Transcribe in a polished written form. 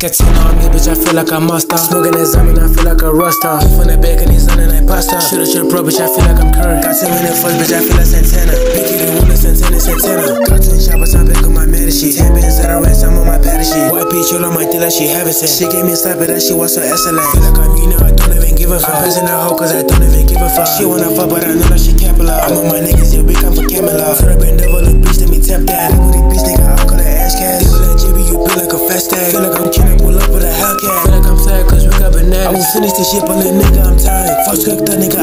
Catena on me, bitch, I feel like a monster. Smoking that Zam and I feel like a roster. From the back and he's on and pasta. Shoulda bro, bitch, I feel like I'm Curry. Got 10 minutes first, bitch, I feel like Santana. Big kitty, one Santana. Got 10 shoppers, I'm back on my Medici. 10 bands at a rest, I'm on my patty sheet. White bitch, all on my deal like she have it set. She gave me a slap, but that shit was so excellent. Feel like I'm I don't even give a fuck. I'm pressing her hoe cause I don't even give a fuck. She wanna fuck, but I know that she capital. I'm on my niggas, yeah, we come for Camelot. Turn up and devil, look, bitch, let me tap that. With the bitch, nigga, I'll call her ass cat. Deal with that JB, you feel like a fast tag. Feel like I'm trying to pull up with a Hellcat. Feel like I'm flat cause we got bananas. I won't finish this shit, but little nigga, I'm tired. Fuck cook that nigga.